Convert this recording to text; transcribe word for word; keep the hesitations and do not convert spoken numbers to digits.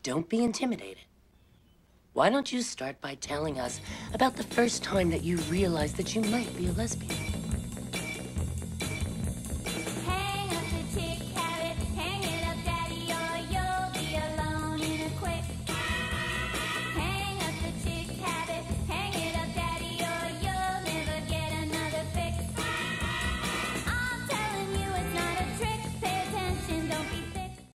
don't be intimidated. Why don't you start by telling us about the first time that you realized that you might be a lesbian?